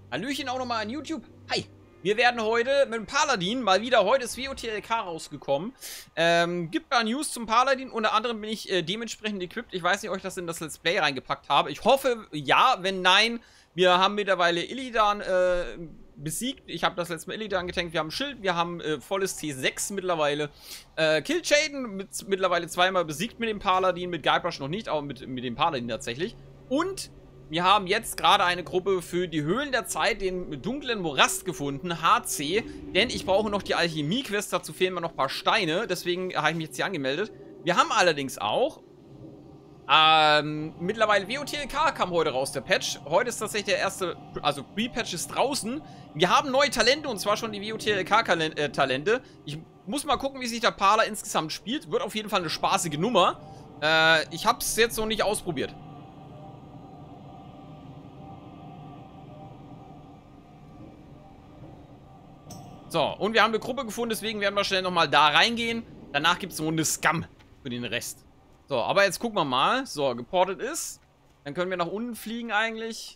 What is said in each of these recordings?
Hallöchen auch nochmal an YouTube. Hi. Wir werden heute mit dem Paladin mal wieder, heute ist WOTLK rausgekommen. Gibt da News zum Paladin, unter anderem bin ich dementsprechend equipped. Ich weiß nicht, ob ich das in das Let's Play reingepackt habe. Ich hoffe, ja, wenn nein, wir haben mittlerweile Illidan besiegt. Ich habe das letzte Mal Illidan getankt, wir haben ein Schild, wir haben volles T6 mittlerweile. Killchaden mittlerweile zweimal besiegt mit dem Paladin, mit Guybrush noch nicht, aber mit dem Paladin tatsächlich. Und wir haben jetzt gerade eine Gruppe für die Höhlen der Zeit, den dunklen Morast gefunden, HC. Denn ich brauche noch die Alchemie-Quest, dazu fehlen mir noch ein paar Steine. Deswegen habe ich mich jetzt hier angemeldet. Wir haben allerdings auch mittlerweile WOTLK kam heute raus, der Patch. Heute ist tatsächlich der erste, also Pre-Patch ist draußen. Wir haben neue Talente, und zwar schon die WOTLK-Talente. Ich muss mal gucken, wie sich der Parler insgesamt spielt. Wird auf jeden Fall eine spaßige Nummer. Ich habe es jetzt noch nicht ausprobiert. So, und wir haben eine Gruppe gefunden, deswegen werden wir schnell nochmal da reingehen. Danach gibt es eine Runde Scum für den Rest. So, aber jetzt gucken wir mal. So, geportet ist. Dann können wir nach unten fliegen eigentlich.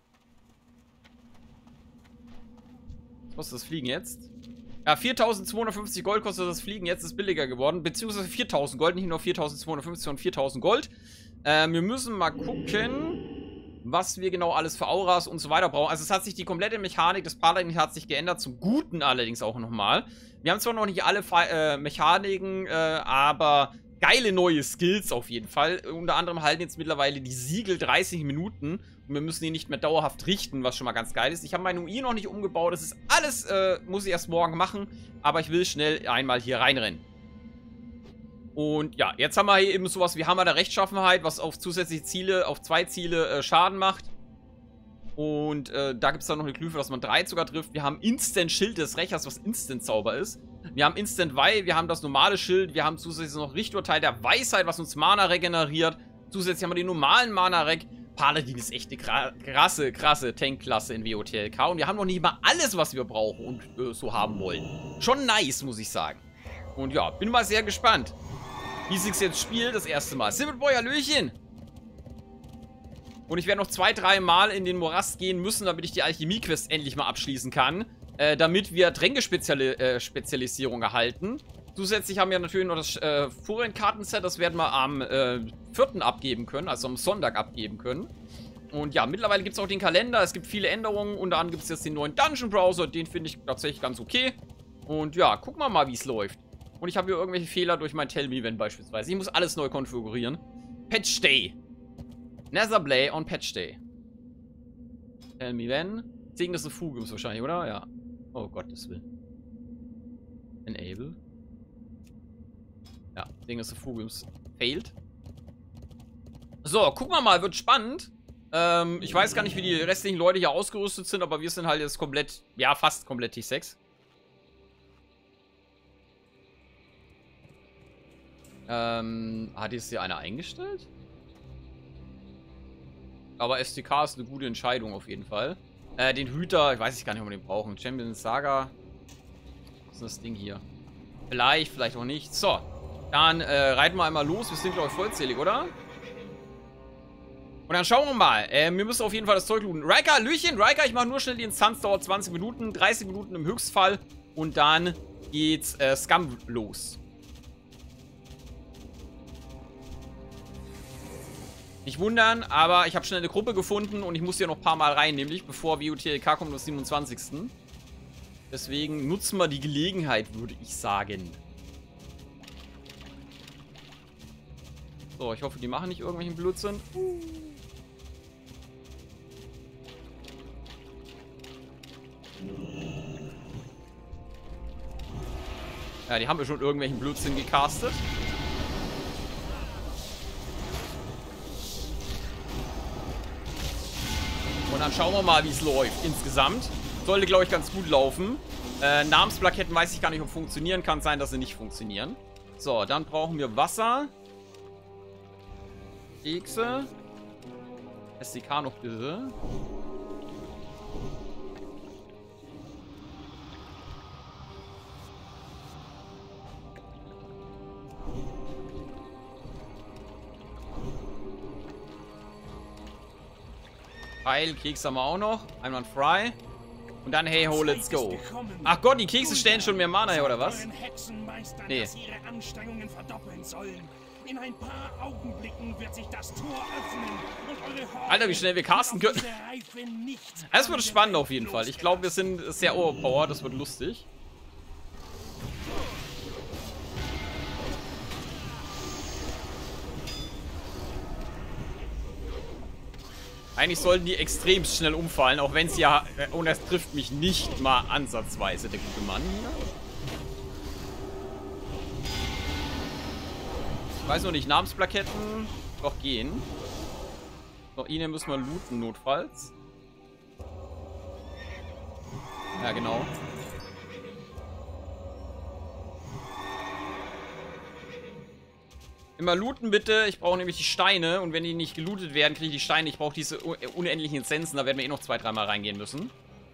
Was kostet das Fliegen jetzt? Ja, 4.250 Gold kostet das Fliegen. Jetzt ist billiger geworden. Beziehungsweise 4.000 Gold. Nicht nur 4.250, sondern 4.000 Gold. Wir müssen mal gucken, was wir genau alles für Auras und so weiter brauchen. Also es hat sich die komplette Mechanik des Paladins hat sich geändert, zum Guten allerdings auch nochmal. Wir haben zwar noch nicht alle Mechaniken, aber geile neue Skills auf jeden Fall. Unter anderem halten jetzt mittlerweile die Siegel 30 Minuten und wir müssen die nicht mehr dauerhaft richten, was schon mal ganz geil ist. Ich habe mein UI noch nicht umgebaut, das ist alles, muss ich erst morgen machen, aber ich will schnell einmal hier reinrennen. Und ja, jetzt haben wir hier eben sowas wie Hammer der Rechtschaffenheit, was auf zusätzliche Ziele, auf 2 Ziele Schaden macht. Und da gibt es dann noch eine Glyphe, dass man 3 sogar trifft. Wir haben Instant Schild des Rächers, was Instant Zauber ist. Wir haben Instant Weih, wir haben das normale Schild, wir haben zusätzlich noch Richtorteil der Weisheit, was uns Mana regeneriert. Zusätzlich haben wir den normalen Mana-Reg. Paladin ist echt eine krasse Tank-Klasse in WOTLK. Und wir haben noch nicht mal alles, was wir brauchen und so haben wollen. Schon nice, muss ich sagen. Und ja, bin mal sehr gespannt, wie sich's jetzt spielt, das erste Mal. Simpleboy, Hallöchen! Und ich werde noch 2, 3 Mal in den Morast gehen müssen, damit ich die Alchemie-Quest endlich mal abschließen kann. Damit wir Tränkespezialisierung erhalten. Zusätzlich haben wir natürlich noch das Vorrenkartenset, das werden wir am 4. abgeben können, also am Sonntag abgeben können. Und ja, mittlerweile gibt es auch den Kalender, es gibt viele Änderungen. Unter anderem gibt es jetzt den neuen Dungeon Browser, den finde ich tatsächlich ganz okay. Und ja, gucken wir mal, wie es läuft. Und ich habe hier irgendwelche Fehler durch mein Tell Me When beispielsweise. Ich muss alles neu konfigurieren. Patch Day. Netherblay on Patch Day. Tell Me When. Segen des Fugums wahrscheinlich, oder? Ja. Oh Gottes Willen. Enable. Ja, Segen des Fugums. Failed. So, gucken wir mal. Wird spannend. Ich weiß gar nicht, wie die restlichen Leute hier ausgerüstet sind, aber wir sind halt jetzt komplett, ja, fast komplett T6. Hat jetzt hier einer eingestellt? Aber STK ist eine gute Entscheidung auf jeden Fall. Den Hüter, ich weiß gar nicht, ob wir den brauchen. Champions Saga. Was ist das Ding hier? Vielleicht auch nicht. So, dann reiten wir einmal los. Wir sind, glaube ich, vollzählig, oder? Und dann schauen wir mal. Wir müssen auf jeden Fall das Zeug looten. Riker, Hallöchen. Riker, ich mache nur schnell die Instanz. Dauert 20 Minuten. 30 Minuten im Höchstfall. Und dann geht's Scum los. Nicht wundern, aber ich habe schnell eine Gruppe gefunden und ich muss hier noch ein paar Mal rein, nämlich bevor WOTLK kommt am 27. Deswegen nutzen wir die Gelegenheit, würde ich sagen. So, ich hoffe, die machen nicht irgendwelchen Blödsinn. Ja, die haben wir schon irgendwelchen Blödsinn gecastet. Und dann schauen wir mal, wie es läuft insgesamt. Sollte, glaube ich, ganz gut laufen. Namensplaketten weiß ich gar nicht, ob funktionieren. Kann sein, dass sie nicht funktionieren. So, dann brauchen wir Wasser. Kekse. SDK noch bitte. Heil, Keks haben wir auch noch. Einmal Fry. Und dann hey ho, let's go. Ach Gott, die Kekse stellen schon mehr Mana her, oder was? Nee. In ein paar Augenblicken wird sich das Tor öffnen und eure Horde Alter, wie schnell wir casten können. Es wird spannend auf jeden Fall. Ich glaube, wir sind sehr overpowered. Das wird lustig. Eigentlich sollten die extrem schnell umfallen, auch wenn es ja... Und es trifft mich nicht mal ansatzweise, der gute Mann hier. Ich weiß noch nicht, Namensplaketten doch gehen. So, ihn müssen wir looten, notfalls. Ja, genau. Immer looten bitte. Ich brauche nämlich die Steine. Und wenn die nicht gelootet werden, kriege ich die Steine. Ich brauche diese unendlichen Essenzen. Da werden wir eh noch 2-3 Mal reingehen müssen.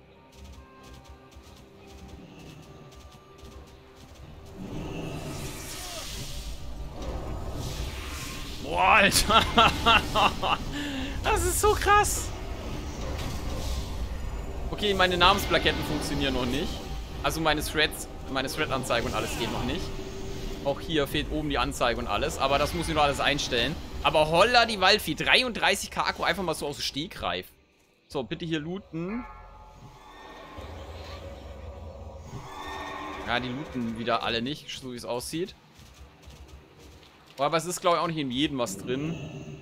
Boah, Alter. Das ist so krass. Okay, meine Namensplaketten funktionieren noch nicht. Also meine Thread-Anzeige und alles geht noch nicht. Auch hier fehlt oben die Anzeige und alles. Aber das muss ich noch alles einstellen. Aber holla die Waldvieh. 33k Akku einfach mal so aus dem Stegreif. So, bitte hier looten. Ja, die looten wieder alle nicht, so wie es aussieht. Aber es ist, glaube ich, auch nicht in jedem was drin.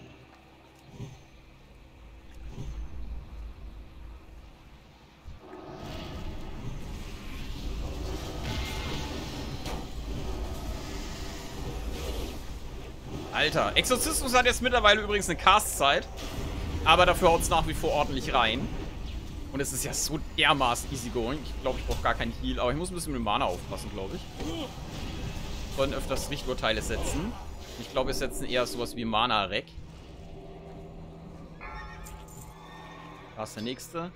Alter, Exorzismus hat jetzt mittlerweile übrigens eine Castzeit. Aber dafür haut es nach wie vor ordentlich rein. Und es ist ja so dermaßen easygoing. Ich glaube, ich brauche gar keinen Heal. Aber ich muss ein bisschen mit Mana aufpassen, glaube ich. Wir sollen öfters Richturteile setzen. Ich glaube, wir setzen eher sowas wie Mana-Rec. Da ist der nächste.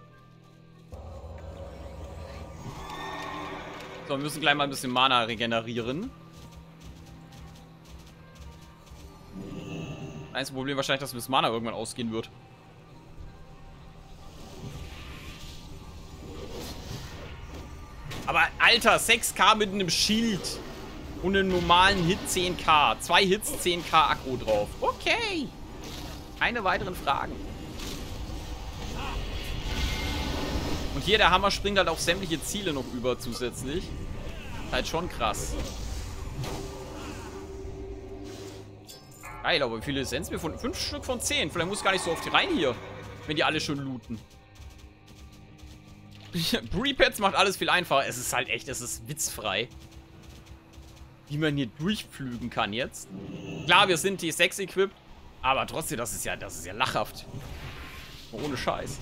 So, wir müssen gleich mal ein bisschen Mana regenerieren. Das einzige Problem wahrscheinlich, dass mir das Mana irgendwann ausgehen wird. Aber, Alter, 6k mit einem Schild. Und einen normalen Hit 10k. 2 Hits, 10k Akku drauf. Okay. Keine weiteren Fragen. Und hier der Hammer springt halt auf sämtliche Ziele noch über zusätzlich. Halt schon krass. Geil, aber wie viele Essenz wir von 5 Stück von 10. Vielleicht muss ich gar nicht so oft rein hier. Wenn die alle schön looten. Pre-Pets macht alles viel einfacher. Es ist halt echt, es ist witzfrei. Wie man hier durchpflügen kann jetzt. Klar, wir sind T6 equipped, aber trotzdem, das ist ja lachhaft. Ohne Scheiß.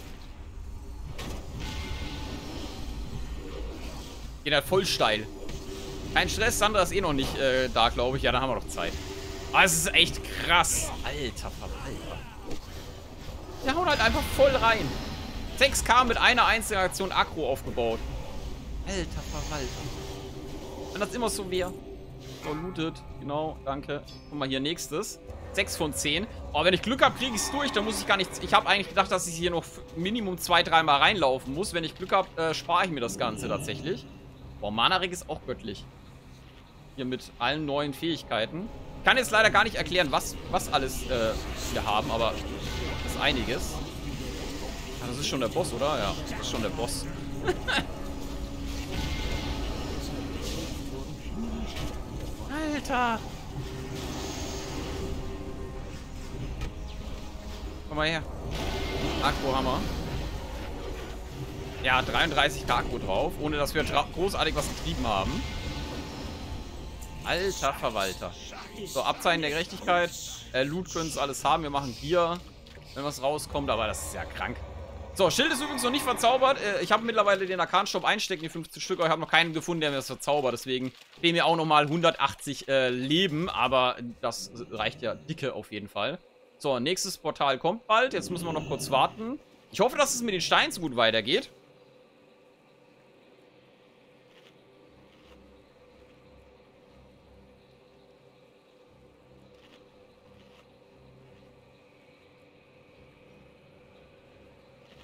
Geht halt voll steil. Kein Stress, Sandra ist eh noch nicht da, glaube ich. Ja, dann haben wir doch Zeit. Aber es ist echt krass. Alter Verwalter. Der haut halt einfach voll rein. 6k mit einer einzigen Aktion Aggro aufgebaut. Alter Verwalter. Wenn das immer so wäre. So, lootet. Genau, danke. Guck mal hier, nächstes. 6 von 10. Aber wenn ich Glück habe, kriege ich es durch. Dann muss ich gar nichts... Ich habe eigentlich gedacht, dass ich hier noch Minimum 2-3 Mal reinlaufen muss. Wenn ich Glück habe, spare ich mir das Ganze tatsächlich. Boah, Mana-Reg ist auch göttlich. Hier mit allen neuen Fähigkeiten. Ich kann jetzt leider gar nicht erklären, was alles wir haben, aber das ist einiges. Ah, das ist schon der Boss, oder? Ja, das ist schon der Boss. Alter! Komm mal her. Akku-Hammer. Ja, 33k Akku drauf, ohne dass wir großartig was getrieben haben. Alter Verwalter. So, Abzeichen der Gerechtigkeit. Loot können es alles haben. Wir machen hier, wenn was rauskommt, aber das ist ja krank. So, Schild ist übrigens noch nicht verzaubert. Ich habe mittlerweile den Arkanstoff einstecken, die 15 Stück, aber ich habe noch keinen gefunden, der mir das verzaubert. Deswegen fehlen mir auch nochmal 180 Leben, aber das reicht ja dicke auf jeden Fall. So, nächstes Portal kommt bald. Jetzt müssen wir noch kurz warten. Ich hoffe, dass es mit den Steinen so gut weitergeht.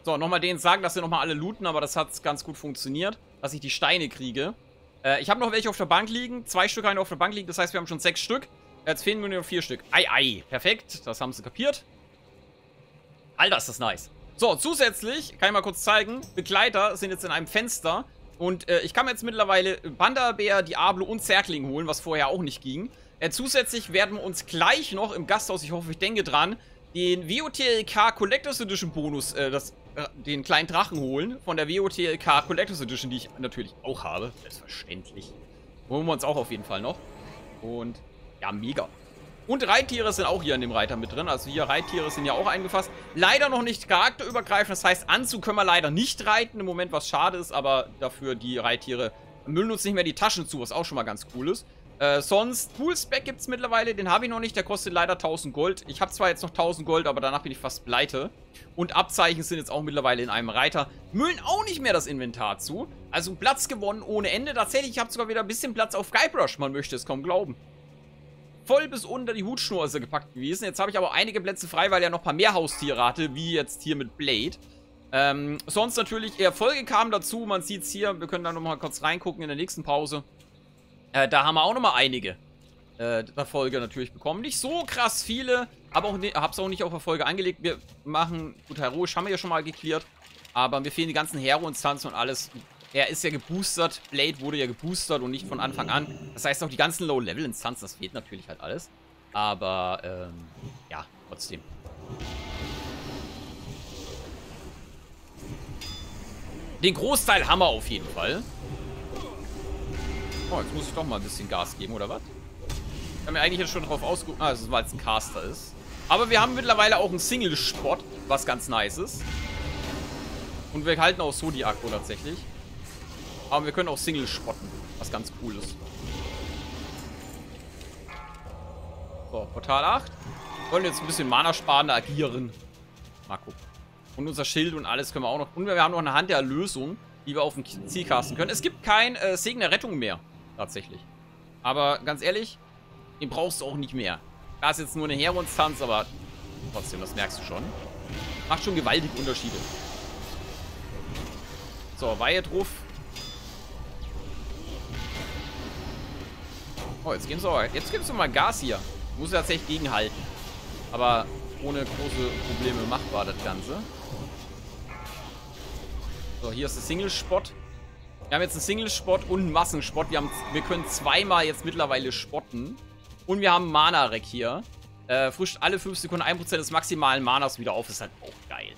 So, nochmal denen sagen, dass sie nochmal alle looten, aber das hat ganz gut funktioniert, dass ich die Steine kriege. Ich habe noch welche auf der Bank liegen. 2 Stück haben auf der Bank liegen, das heißt, wir haben schon 6 Stück. Jetzt fehlen mir nur 4 Stück. Ei. Perfekt, das haben sie kapiert. Alter, ist das nice. So, zusätzlich, kann ich mal kurz zeigen, Begleiter sind jetzt in einem Fenster. Und ich kann mir jetzt mittlerweile Panda-Bär, Diablo und Zerkling holen, was vorher auch nicht ging. Zusätzlich werden wir uns gleich noch im Gasthaus, ich hoffe, ich denke dran, den WOTLK Collectors Edition Bonus, den kleinen Drachen holen. Von der WOTLK Collectors Edition, die ich natürlich auch habe. Selbstverständlich. Holen wir uns auch auf jeden Fall noch. Und ja, mega. Und Reittiere sind auch hier in dem Reiter mit drin. Also hier Reittiere sind ja auch eingefasst. Leider noch nicht charakterübergreifend. Das heißt, Anzug können wir leider nicht reiten. Im Moment, was schade ist. Aber dafür die Reittiere müllen uns nicht mehr die Taschen zu, was auch schon mal ganz cool ist. Sonst, Poolspec gibt es mittlerweile. Den habe ich noch nicht. Der kostet leider 1000 Gold. Ich habe zwar jetzt noch 1000 Gold, aber danach bin ich fast pleite. Und Abzeichen sind jetzt auch mittlerweile in einem Reiter. Müllen auch nicht mehr das Inventar zu. Also Platz gewonnen ohne Ende. Tatsächlich, ich habe sogar wieder ein bisschen Platz auf Guybrush. Man möchte es kaum glauben. Voll bis unter die Hutschnur ist er gepackt gewesen. Jetzt habe ich aber einige Plätze frei, weil er noch ein paar mehr Haustiere hatte, wie jetzt hier mit Blade. Sonst natürlich Erfolge kamen dazu. Man sieht es hier. Wir können da nochmal kurz reingucken in der nächsten Pause. Da haben wir auch nochmal einige Erfolge natürlich bekommen. Nicht so krass viele, aber auch habe es auch nicht auf Erfolge angelegt. Wir machen, gut, heroisch haben wir ja schon mal geklärt, aber mir fehlen die ganzen Hero-Instanzen und alles. Er ist ja geboostert, Blade wurde ja geboostert und nicht von Anfang an. Das heißt auch die ganzen Low-Level-Instanzen, das fehlt natürlich halt alles. Aber, ja, trotzdem. Den Großteil haben wir auf jeden Fall. Oh, jetzt muss ich doch mal ein bisschen Gas geben, oder was? Ich habe mir eigentlich jetzt schon drauf ausgeguckt, also weil es ein Caster ist. Aber wir haben mittlerweile auch einen Single-Spot, was ganz nice ist. Und wir halten auch so die Akku tatsächlich. Aber wir können auch Single spotten, was ganz cool ist. So, Portal 8. Wir wollen jetzt ein bisschen Mana-sparender agieren. Mal gucken. Und unser Schild und alles können wir auch noch. Und wir haben noch eine Hand der Erlösung, die wir auf dem Ziel casten können. Es gibt kein Segen der Rettung mehr, tatsächlich. Aber ganz ehrlich, den brauchst du auch nicht mehr. Da ist jetzt nur eine Hero-Instanz, aber trotzdem, das merkst du schon. Macht schon gewaltig Unterschiede. So, Weihetruff. Oh, jetzt geben sie mal Gas hier. Muss tatsächlich gegenhalten. Aber ohne große Probleme machbar, das Ganze. So, hier ist der Single-Spot. Wir haben jetzt einen Single-Spot und einen Massenspot. Wir können zweimal jetzt mittlerweile spotten. Und wir haben einen Mana-Rack hier. Frischt alle 5 Sekunden 1% des maximalen Manas wieder auf. Ist halt auch geil.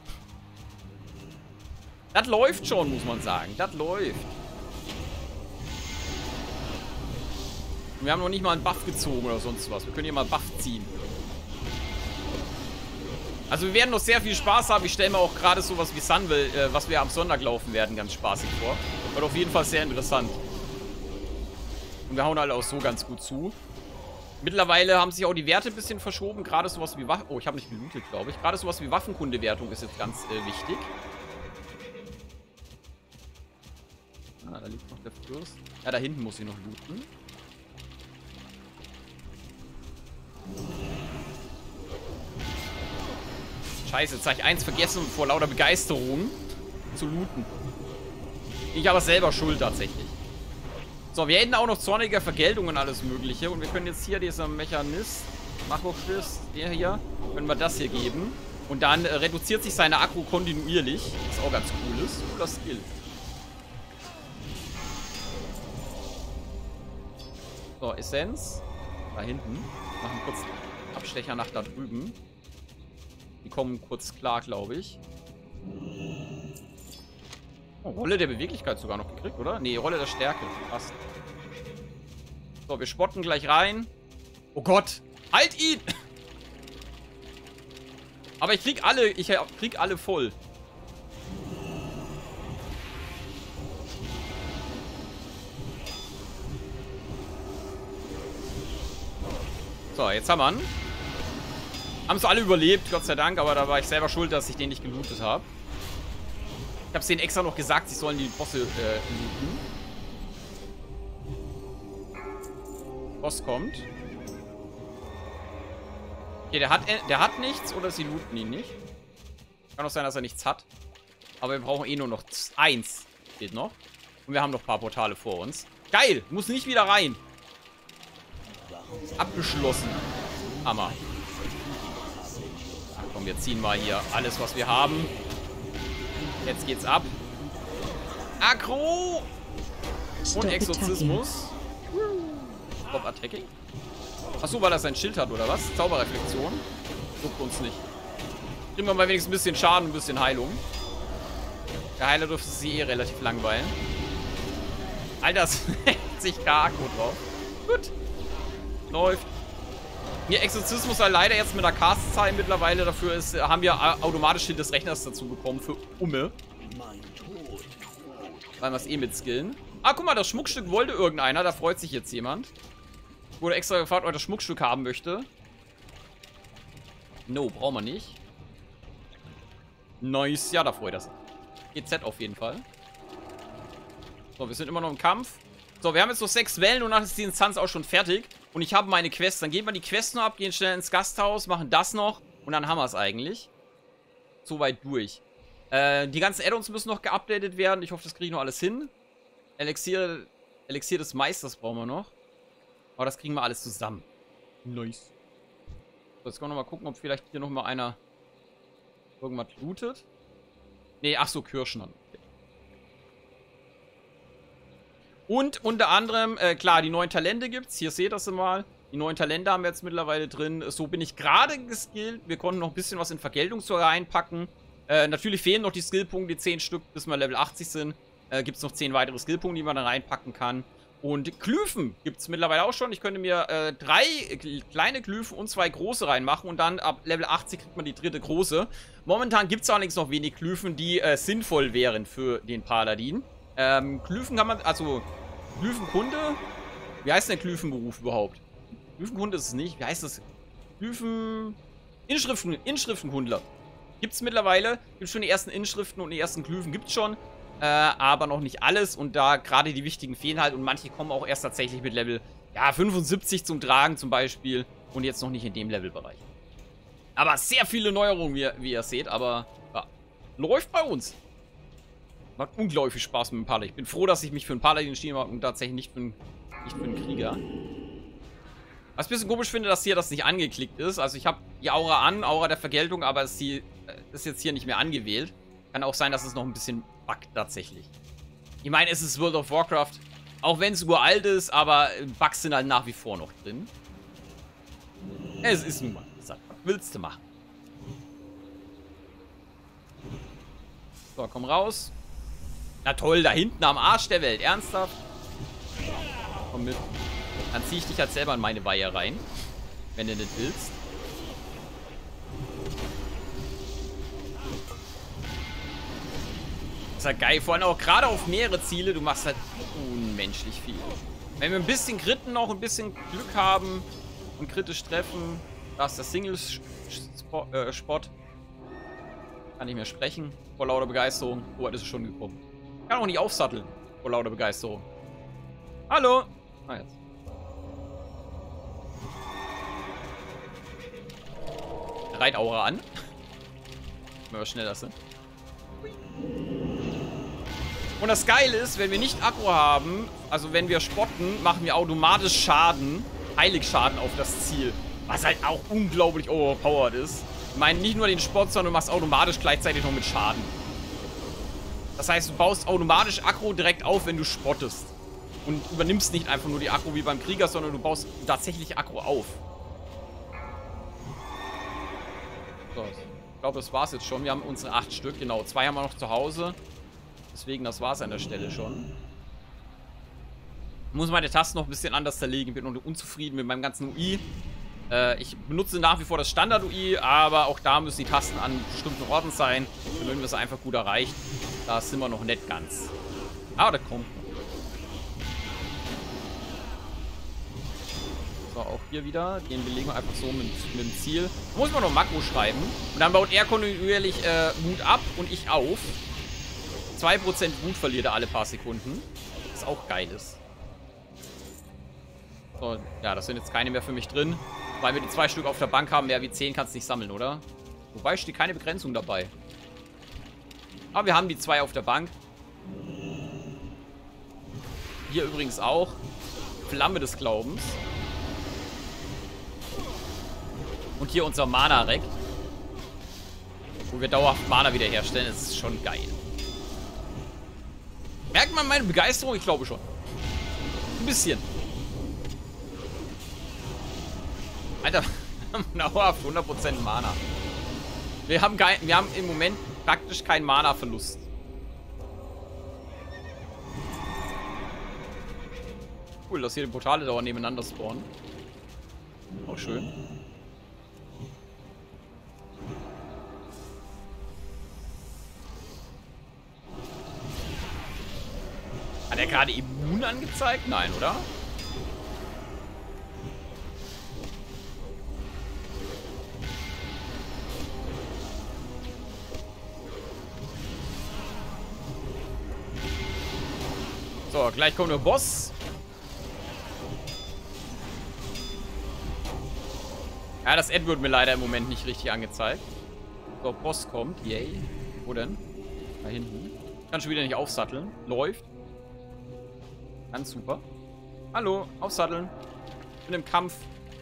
Das läuft schon, muss man sagen. Das läuft. Und wir haben noch nicht mal einen Buff gezogen oder sonst was. Wir können hier mal Buff ziehen. Also wir werden noch sehr viel Spaß haben. Ich stelle mir auch gerade sowas wie Sunville, was wir am Sonntag laufen werden, ganz spaßig vor. Wird auf jeden Fall sehr interessant. Und wir hauen alle auch so ganz gut zu. Mittlerweile haben sich auch die Werte ein bisschen verschoben. Gerade sowas wie Waffen... Oh, ich habe nicht gelootet, glaube ich. Gerade sowas wie Waffenkundewertung ist jetzt ganz wichtig. Ah, da liegt noch der Fürst. Ja, da hinten muss ich noch looten. Scheiße, jetzt habe ich eins vergessen vor lauter Begeisterung zu looten. Ich aber selber schuld tatsächlich. So, wir hätten auch noch zornige Vergeltung und alles mögliche. Und wir können jetzt hier dieser Mechanist, Machochist, der hier, können wir das hier geben. Und dann reduziert sich seine Akku kontinuierlich. Was auch ganz cool ist. Cooler Skill. So, Essenz. Da hinten. Machen kurz Abstecher nach da drüben. Die kommen kurz klar, glaube ich. Oh, Rolle der Beweglichkeit sogar noch gekriegt, oder? Nee, Rolle der Stärke. Passt. So, wir spotten gleich rein. Oh Gott. Halt ihn! Aber ich krieg alle voll. So, jetzt haben wir ihn. Haben es alle überlebt, Gott sei Dank, aber da war ich selber schuld, dass ich den nicht gelootet habe. Ich habe es denen extra noch gesagt, sie sollen die Bosse looten. Boss kommt. Okay, der hat nichts oder sie looten ihn nicht. Kann auch sein, dass er nichts hat. Aber wir brauchen eh nur noch 1. Geht noch. Und wir haben noch ein paar Portale vor uns. Geil! Muss nicht wieder rein. Abgeschlossen. Hammer. Ach komm, wir ziehen mal hier alles, was wir haben. Jetzt geht's ab. Aggro! Und Exorzismus. Stop Attacking. Achso, weil er sein Schild hat, oder was? Zauberreflexion. Juckt uns nicht. Kriegen wir mal wenigstens ein bisschen Schaden, ein bisschen Heilung. Der Heiler dürfte sie eh relativ langweilen. Alter, 60k Akku drauf. Gut. Läuft. Hier Exorzismus halt leider jetzt mit der Cast-Zeit mittlerweile. Dafür haben wir automatisch Schild des Rechners dazu bekommen für Umme. Weil wir es eh mit skillen. Ah, guck mal, das Schmuckstück wollte irgendeiner. Da freut sich jetzt jemand. Wurde extra gefragt, ob er das Schmuckstück haben möchte. No, brauchen wir nicht. Nice. Ja, da freut er sich. GZ auf jeden Fall. So, wir sind immer noch im Kampf. So, wir haben jetzt noch 6 Wellen und dann ist die Instanz auch schon fertig. Und ich habe meine Quest. Dann geben wir die Quest noch ab, gehen schnell ins Gasthaus, machen das noch. Und dann haben wir es eigentlich. Soweit durch. Die ganzen Add-ons müssen noch geupdatet werden. Ich hoffe, das kriege ich noch alles hin. Elixier des Meisters brauchen wir noch. Aber das kriegen wir alles zusammen. Nice. So, jetzt können wir noch mal gucken, ob vielleicht hier noch mal einer irgendwas lootet. Nee, ach so, Kirschen dann. Okay. Und unter anderem, klar, die neuen Talente gibt's. Hier seht ihr sie mal. Die neuen Talente haben wir jetzt mittlerweile drin. So bin ich gerade geskillt. Wir konnten noch ein bisschen was in Vergeltung so reinpacken. Natürlich fehlen noch die Skillpunkte, die 10 Stück, bis wir Level 80 sind. Gibt es noch 10 weitere Skillpunkte, die man da reinpacken kann. Und Glyphen gibt es mittlerweile auch schon. Ich könnte mir 3 kleine Glyphen und 2 große reinmachen. Und dann ab Level 80 kriegt man die 3. große. Momentan gibt es allerdings noch wenig Glyphen, die sinnvoll wären für den Paladin. Glyphen kann man, also Glyphenkunde. Wie heißt denn der Glyphenberuf überhaupt? Glyphenkunde ist es nicht. Wie heißt das? Glyphen... Inschriftenkundler. Gibt es mittlerweile. Gibt schon die ersten Inschriften und die ersten Glyphen gibt es schon. Aber noch nicht alles. Und da gerade die wichtigen fehlen halt. Und manche kommen auch erst tatsächlich mit Level, ja, 75 zum Tragen zum Beispiel. Und jetzt noch nicht in dem Levelbereich. Aber sehr viele Neuerungen, wie ihr seht. Aber ja, läuft bei uns. Macht unglaublich viel Spaß mit dem Paladin. Ich bin froh, dass ich mich für einen Paladin entschieden habe und tatsächlich nicht für einen Krieger. Was ich ein bisschen komisch finde, dass hier das nicht angeklickt ist. Also ich habe die Aura an, Aura der Vergeltung, aber ist jetzt hier nicht mehr angewählt. Kann auch sein, dass es noch ein bisschen buggt tatsächlich. Ich meine, es ist World of Warcraft. Auch wenn es uralt ist, aber Bugs sind halt nach wie vor noch drin. Es ist nun mal gesagt. Was willst du machen? So, komm raus. Na toll, da hinten am Arsch der Welt. Ernsthaft? Komm mit. Dann ziehe ich dich halt selber in meine Weihe rein. Wenn du nicht willst. Das ist halt geil. Vor allem auch gerade auf mehrere Ziele. Du machst halt unmenschlich viel. Wenn wir ein bisschen Kritten noch, ein bisschen Glück haben und kritisch treffen. Da ist der Single-Spot. Kann nicht mehr sprechen. Vor lauter Begeisterung. So weit ist es schon gekommen. Kann auch nicht aufsatteln. Vor lauter Begeisterung. Hallo. Ah, jetzt. Reitaura an. Wenn wir schneller sind. Und das Geile ist, wenn wir nicht Aggro haben, also wenn wir spotten, machen wir automatisch Schaden, Heiligschaden auf das Ziel. Was halt auch unglaublich overpowered ist. Ich meine, nicht nur den Spott, sondern du machst automatisch gleichzeitig noch mit Schaden. Das heißt, du baust automatisch Aggro direkt auf, wenn du spottest. Und übernimmst nicht einfach nur die Aggro wie beim Krieger, sondern du baust tatsächlich Aggro auf. So, ich glaube, das war's jetzt schon. Wir haben unsere 8 Stück, genau. 2 haben wir noch zu Hause. Deswegen, das war's an der Stelle schon. Ich muss meine Tasten noch ein bisschen anders zerlegen. Ich bin unzufrieden mit meinem ganzen UI. Ich benutze nach wie vor das Standard-UI, aber auch da müssen die Tasten an bestimmten Orten sein, damit wir es einfach gut erreicht. Da sind wir noch nicht ganz. Aber das kommt. So, auch hier wieder. Den belegen wir einfach so mit dem Ziel. Da muss man noch Makro schreiben. Und dann baut er kontinuierlich Mut ab und ich auf. 2% Wut verliert er alle paar Sekunden. Was auch geil ist. So, ja, das sind jetzt keine mehr für mich drin. Weil wir die 2 Stück auf der Bank haben, mehr wie 10 kannst du nicht sammeln, oder? Wobei steht keine Begrenzung dabei. Aber wir haben die 2 auf der Bank. Hier übrigens auch. Flamme des Glaubens. Und hier unser Mana-Rack. Wo wir dauerhaft Mana wiederherstellen. Das ist schon geil. Merkt man meine Begeisterung? Ich glaube schon. Ein bisschen. Alter, wir haben dauerhaft 100% Mana. Wir haben im Moment praktisch keinen Mana-Verlust. Cool, dass hier die Portale dauernd nebeneinander spawnen. Auch schön. Hat er gerade immun angezeigt? Nein, oder? So, gleich kommt der Boss. Ja, das Ad wird mir leider im Moment nicht richtig angezeigt. So, Boss kommt. Yay. Wo denn? Da hinten. Kann schon wieder nicht aufsatteln. Läuft. Ganz super. Hallo, aufsatteln. Ich bin im Kampf.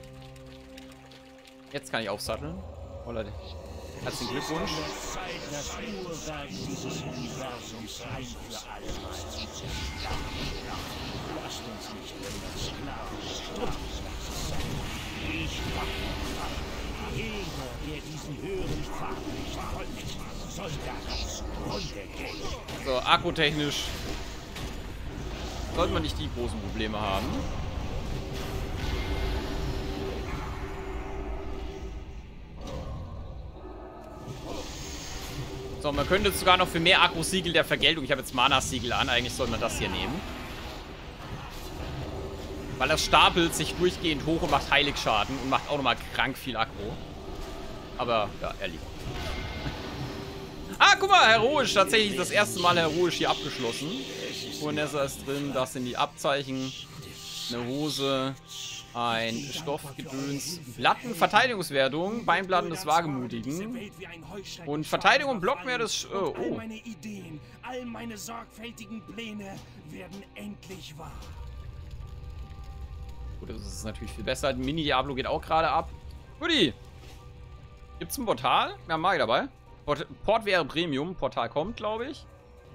Jetzt kann ich aufsatteln. Oh Leute. Herzlichen Glückwunsch. Das Urwerk dieses Universums ein für alle Mal zu zerstören. Lasst uns nicht länger Sklaven. Ich mache jeder, der diesen höheren Pfad nicht folgt, soll daraus Runde gehen. So, akkutechnisch sollte man nicht die großen Probleme haben. So, man könnte jetzt sogar noch für mehr Akku-Siegel der Vergeltung. Ich habe jetzt Mana-Siegel an. Eigentlich soll man das hier nehmen. Weil das stapelt sich durchgehend hoch und macht Heiligschaden. Und macht auch nochmal krank viel Akku. Aber, ja, er liegt. Ah, guck mal, heroisch. Tatsächlich das erste Mal heroisch hier abgeschlossen. Purnessa ist drin. Das sind die Abzeichen. Eine Hose. Ein Stoffgedöns. Platten, Verteidigungswertung. Beinplatten des Wagemutigen. Und Verteidigung und Blockmeer des... All meine Ideen, all meine sorgfältigen Pläne werden endlich wahr. Gut, das ist natürlich viel besser. Mini-Diablo geht auch gerade ab. Guti. Gibt's ein Portal? Wir haben Magi dabei. Port wäre Premium. Portal kommt, glaube ich.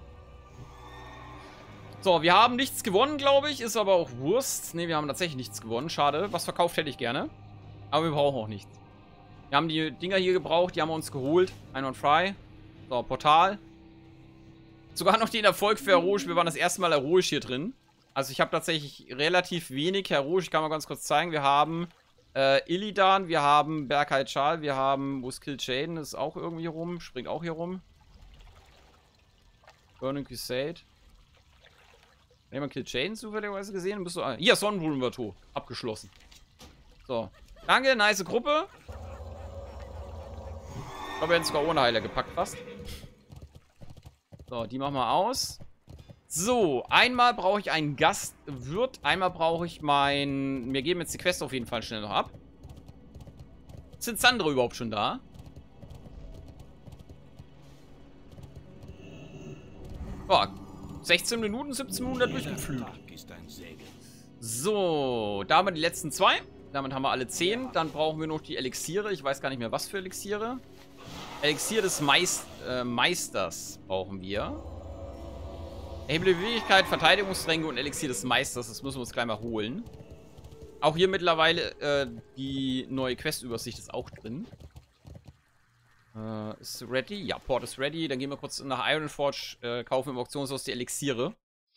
So, wir haben nichts gewonnen, glaube ich. Ist aber auch Wurst. Ne, wir haben tatsächlich nichts gewonnen. Schade. Was verkauft hätte ich gerne. Aber wir brauchen auch nichts. Wir haben die Dinger hier gebraucht. Die haben wir uns geholt. Einwandfrei. So, Portal. Sogar noch den Erfolg für Heroisch. Wir waren das erste Mal Heroisch hier drin. Also ich habe tatsächlich relativ wenig Heroisch. Ich kann mal ganz kurz zeigen. Wir haben Illidan. Wir haben Berkay Chal. Wir haben... Wo ist Kill Jaden? Ist auch irgendwie rum. Springt auch hier rum. Burning Crusade. Hat jemand Kill Jaden zufälligerweise gesehen? Bist du... Hier, Sonnenblumenbateau. Abgeschlossen. So. Danke, nice Gruppe. Ich glaube, wir hätten sogar ohne Heiler gepackt fast. So, die machen wir aus. So, einmal brauche ich einen Gastwirt. Einmal brauche ich mein... Wir geben jetzt die Quest auf jeden Fall schnell noch ab. Sind Sandra überhaupt schon da? Boah, 16 Minuten, 17 Minuten da durchgepflügt. So, da haben wir die letzten 2. Damit haben wir alle 10. Dann brauchen wir noch die Elixiere. Ich weiß gar nicht mehr, was für Elixiere. Elixier des Meisters brauchen wir. Erhebliche Beweglichkeit, Verteidigungstränke und Elixier des Meisters. Das müssen wir uns gleich mal holen. Auch hier mittlerweile die neue Quest-Übersicht ist auch drin. Ist ready? Ja, Port ist ready. Dann gehen wir kurz nach Ironforge, kaufen im Auktionshaus die Elixiere.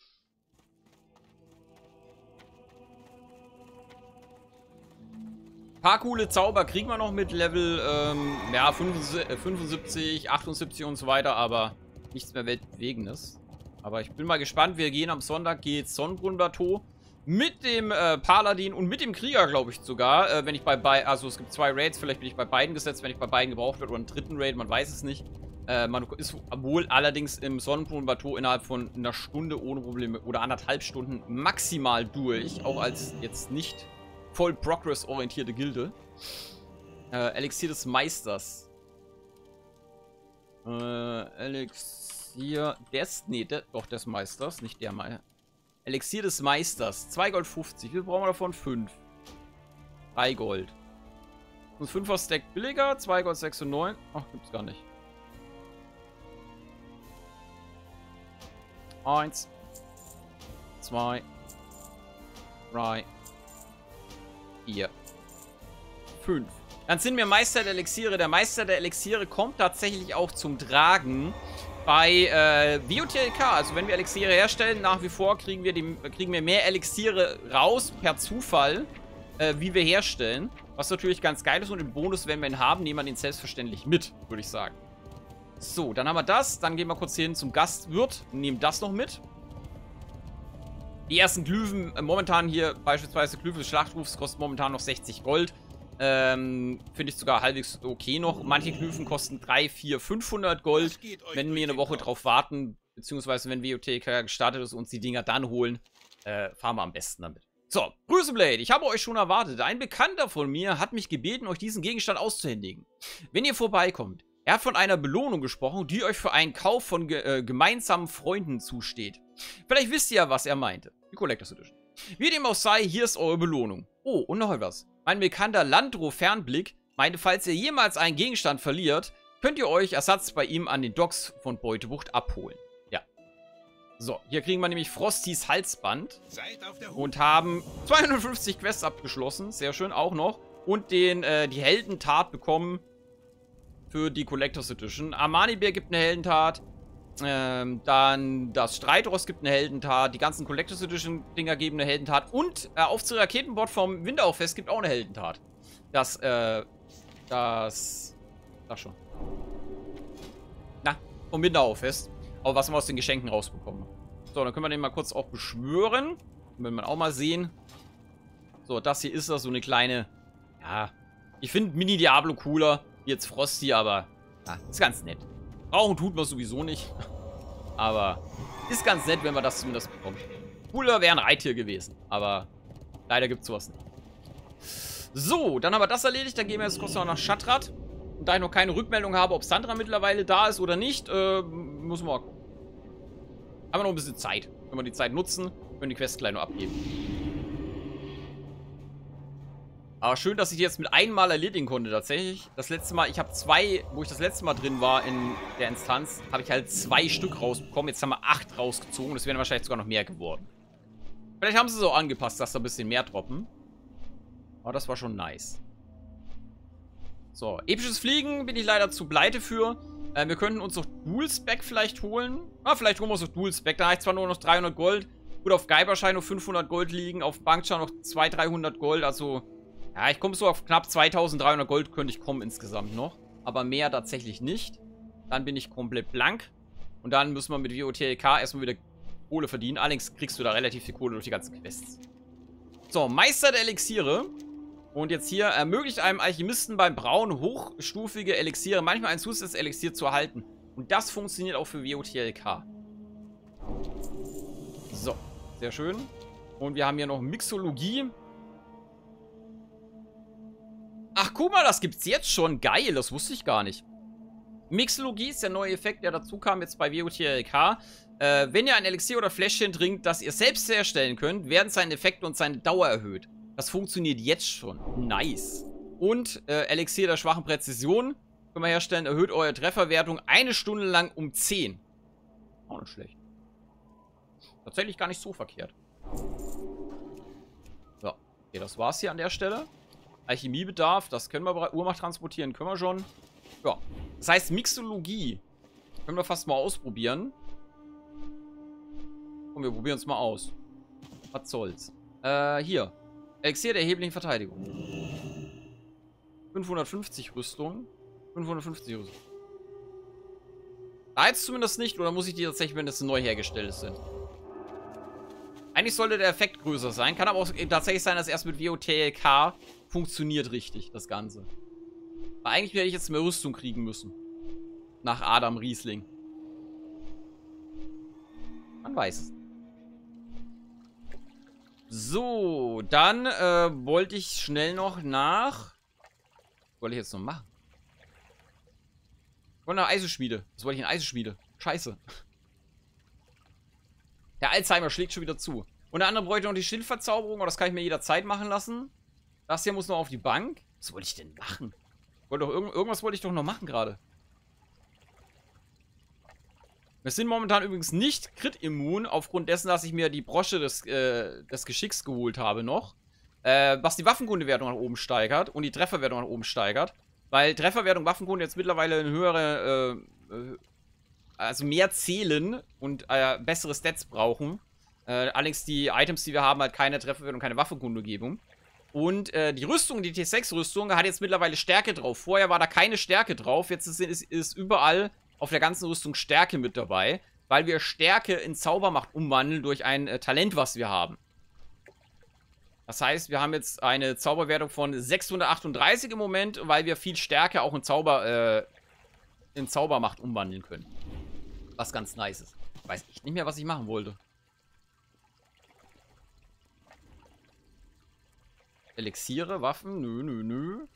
Ein paar coole Zauber kriegen wir noch mit Level ja, 75, 78 und so weiter, aber nichts mehr Weltbewegendes. Aber ich bin mal gespannt. Wir gehen am Sonntag, geht's Sonnenbrunnenplateau mit dem Paladin und mit dem Krieger, glaube ich sogar. Wenn ich also es gibt 2 Raids, vielleicht bin ich bei beiden gesetzt, wenn ich bei beiden gebraucht wird oder einen dritten Raid, man weiß es nicht. Man ist wohl allerdings im Sonnenbrunnenplateau innerhalb von einer Stunde ohne Probleme oder 1,5 Stunden maximal durch, auch als jetzt nicht voll Progress-orientierte Gilde. Elixier des Meisters. Elixier Elixier des Meisters, nicht der mal. Elixier des Meisters. 2 Gold 50. Wie viel brauchen wir davon? 5. 3 Gold. Und 5er Stack billiger. 2 Gold 96. Ach, gibt's gar nicht. 1. 2. 3. 4. 5. Dann sind wir Meister der Elixiere. Der Meister der Elixiere kommt tatsächlich auch zum Tragen bei WOTLK. Also wenn wir Elixiere herstellen, nach wie vor kriegen wir mehr Elixiere raus per Zufall, wie wir herstellen. Was natürlich ganz geil ist, und im Bonus, wenn wir ihn haben, nehmen wir den selbstverständlich mit, würde ich sagen. So, dann haben wir das. Dann gehen wir kurz hier hin zum Gastwirt und nehmen das noch mit. Die ersten Glyphen, momentan hier beispielsweise Glyphen des Schlachtrufs, kosten momentan noch 60 Gold. Finde ich sogar halbwegs okay noch. Manche Glyphen kosten 300, 400, 500 Gold. Wenn wir eine Woche drauf warten, beziehungsweise wenn WOTLK gestartet ist und uns die Dinger dann holen, fahren wir am besten damit. So, Bruiseblade, ich habe euch schon erwartet. Ein Bekannter von mir hat mich gebeten, euch diesen Gegenstand auszuhändigen. Wenn ihr vorbeikommt, er hat von einer Belohnung gesprochen, die euch für einen Kauf von gemeinsamen Freunden zusteht. Vielleicht wisst ihr ja, was er meinte. Die Collectors Edition. Wie dem auch sei, hier ist eure Belohnung. Oh, und noch etwas. Mein bekannter Landro Fernblick meinte, falls ihr jemals einen Gegenstand verliert, könnt ihr euch Ersatz bei ihm an den Docks von Beutebucht abholen. Ja. So, hier kriegen wir nämlich Frostys Halsband. Und haben 250 Quests abgeschlossen. Sehr schön, auch noch. Und die Heldentat bekommen für die Collectors Edition. Armani-Bär gibt eine Heldentat. Dann das Streitross gibt eine Heldentat. Die ganzen Collectors Edition Dinger geben eine Heldentat. Und Aufzug Raketenbord vom Winterauffest gibt auch eine Heldentat. Das schon. Na, vom Winterauffest. Aber was wir aus den Geschenken rausbekommen. So, dann können wir den mal kurz auch beschwören. Wenn wir auch mal sehen. So, das hier ist so eine kleine. Ja, ich finde Mini Diablo cooler. Wie jetzt Frosty, aber ja, ist ganz nett. Brauchen tut man sowieso nicht. Aber ist ganz nett, wenn man das zumindest bekommt. Cooler wäre ein Reittier gewesen. Aber leider gibt es sowas nicht. So, dann haben wir das erledigt. Dann gehen wir jetzt kurz noch nach Shattrath. Und da ich noch keine Rückmeldung habe, ob Sandra mittlerweile da ist oder nicht, müssen wir mal gucken. Haben wir noch ein bisschen Zeit. Wenn wir die Zeit nutzen, können die Quests gleich noch abgeben. Aber schön, dass ich die jetzt mit einmal erledigen konnte, tatsächlich. Das letzte Mal, ich habe 2, wo ich das letzte Mal drin war in der Instanz, habe ich halt 2 Stück rausbekommen. Jetzt haben wir 8 rausgezogen. Das wären wahrscheinlich sogar noch mehr geworden. Vielleicht haben sie es auch angepasst, dass da ein bisschen mehr droppen. Aber das war schon nice. So, episches Fliegen bin ich leider zu pleite für. Wir könnten uns noch Dual-Spec vielleicht holen. Vielleicht holen wir uns noch Dual-Spec. Da habe ich zwar nur noch 300 Gold. Gut, auf Geiberschein noch 500 Gold liegen. Auf Bankschein noch 200, 300 Gold. Also, ja, ich komme so auf knapp 2300 Gold könnte ich kommen insgesamt noch. Aber mehr tatsächlich nicht. Dann bin ich komplett blank. Und dann müssen wir mit WOTLK erstmal wieder Kohle verdienen. Allerdings kriegst du da relativ viel Kohle durch die ganzen Quests. So, Meister der Elixiere. Und jetzt hier ermöglicht einem Alchemisten beim Brauen hochstufige Elixiere manchmal ein zusätzliches Elixier zu erhalten. Und das funktioniert auch für WOTLK. So, sehr schön. Und wir haben hier noch Mixologie. Ach, guck mal, das gibt's jetzt schon. Geil, das wusste ich gar nicht. Mixologie ist der neue Effekt, der dazu kam jetzt bei WOTLK. Wenn ihr ein Elixier oder Fläschchen trinkt, das ihr selbst herstellen könnt, werden seine Effekte und seine Dauer erhöht. Das funktioniert jetzt schon. Nice. Und Elixier der schwachen Präzision können wir herstellen. Erhöht eure Trefferwertung 1 Stunde lang um 10. Auch nicht schlecht. Tatsächlich gar nicht so verkehrt. So. Okay, das war's hier an der Stelle. Alchemiebedarf, das können wir. Uhrmacht transportieren können wir schon. Ja. Das heißt, Mixologie können wir fast mal ausprobieren. Komm, wir probieren es mal aus. Was soll's. Hier. Elixier der erheblichen Verteidigung. 550 Rüstung. 550 Rüstung. Da jetzt zumindest nicht, oder muss ich die tatsächlich, wenn das neu hergestellt sind? Eigentlich sollte der Effekt größer sein. Kann aber auch tatsächlich sein, dass erst mit WOTLK funktioniert richtig, das Ganze. Aber eigentlich werde ich jetzt mehr Rüstung kriegen müssen. Nach Adam Riesling. Man weiß es. So, dann wollte ich schnell noch nach... Was wollte ich jetzt noch machen? Ich wollte nach Eisenschmiede. Was wollte ich in Eisenschmiede? Scheiße. Der Alzheimer schlägt schon wieder zu. Unter anderem bräuchte ich noch die Schildverzauberung, aber das kann ich mir jederzeit machen lassen. Das hier muss noch auf die Bank. Was wollte ich denn machen? Irgendwas wollte ich doch noch machen gerade. Wir sind momentan übrigens nicht Crit-immun, aufgrund dessen, dass ich mir die Brosche des Geschicks geholt habe noch. Was die Waffenkundewertung nach oben steigert und die Trefferwertung nach oben steigert. Weil Trefferwertung und Waffenkunde jetzt mittlerweile eine höhere, also mehr zählen und bessere Stats brauchen. Allerdings die Items, die wir haben, halt keine Trefferwertung und keine Waffenkundegebung. Und die Rüstung, die T6-Rüstung, hat jetzt mittlerweile Stärke drauf. Vorher war da keine Stärke drauf. Jetzt ist überall auf der ganzen Rüstung Stärke mit dabei, weil wir Stärke in Zaubermacht umwandeln durch ein Talent, was wir haben. Das heißt, wir haben jetzt eine Zauberwertung von 638 im Moment, weil wir viel Stärke auch in Zaubermacht umwandeln können. Was ganz nice ist. Ich weiß echt nicht mehr, was ich machen wollte. Elixiere, Waffen, nö.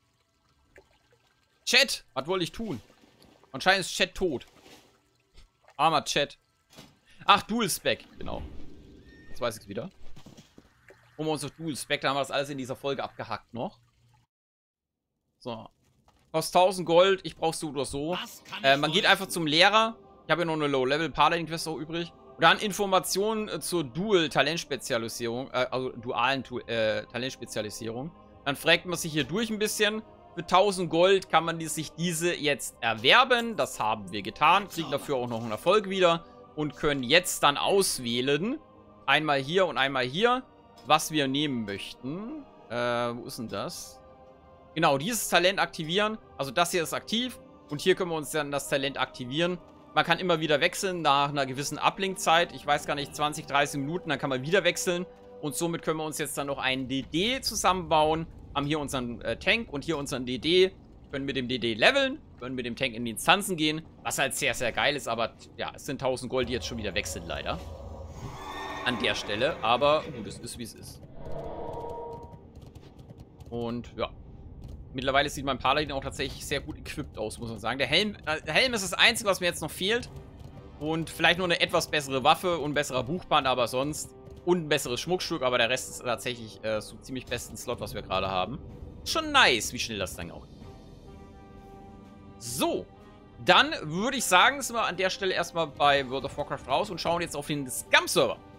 Chat, was wollte ich tun? Anscheinend ist Chat tot. Armer Chat. Ach, Dual Spec, genau. Jetzt weiß ich es wieder. Um uns auf Dual Spec, da haben wir das alles in dieser Folge abgehackt noch. So. Kostet 1000 Gold, ich brauch's so oder so. Man geht einfach zum Lehrer. Ich habe ja noch eine Low-Level-Paladin-Quest auch übrig. Und dann Informationen zur Dual-Talentspezialisierung, also dualen Talentspezialisierung. Dann fragt man sich hier durch ein bisschen. Für 1000 Gold kann man sich diese jetzt erwerben. Das haben wir getan. Kriegen dafür auch noch einen Erfolg wieder. Und können jetzt dann auswählen. Einmal hier und einmal hier. Was wir nehmen möchten. Wo ist denn das? Genau, dieses Talent aktivieren. Also das hier ist aktiv. Und hier können wir uns dann das Talent aktivieren. Man kann immer wieder wechseln nach einer gewissen Uplink-Zeit. Ich weiß gar nicht, 20, 30 Minuten. Dann kann man wieder wechseln. Und somit können wir uns jetzt dann noch einen DD zusammenbauen. Haben hier unseren Tank und hier unseren DD. Können mit dem DD leveln. Können mit dem Tank in die Instanzen gehen. Was halt sehr, sehr geil ist. Aber ja, es sind 1000 Gold, die jetzt schon wieder wechseln, leider. An der Stelle. Aber gut, es ist, wie es ist. Und ja. Mittlerweile sieht mein Paladin auch tatsächlich sehr gut equipped aus, muss man sagen. Der Helm ist das Einzige, was mir jetzt noch fehlt. Und vielleicht nur eine etwas bessere Waffe und ein besserer Buchband, aber sonst. Und ein besseres Schmuckstück, aber der Rest ist tatsächlich so ziemlich besten Slot, was wir gerade haben. Schon nice, wie schnell das dann auch geht. So. Dann würde ich sagen, sind wir an der Stelle erstmal bei World of Warcraft raus und schauen jetzt auf den Scum-Server.